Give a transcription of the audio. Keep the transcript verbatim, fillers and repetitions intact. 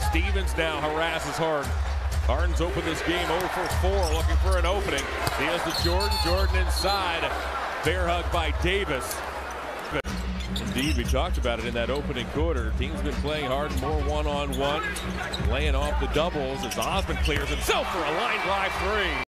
Stevens now harasses Harden. Harden's opened this game oh for four, looking for an opening. He has to Jordan. Jordan inside. Bear hug by Davis. Indeed, we talked about it in that opening quarter. Team's been playing Harden more one-on-one, laying off the doubles as Osmond clears himself for a line drive three.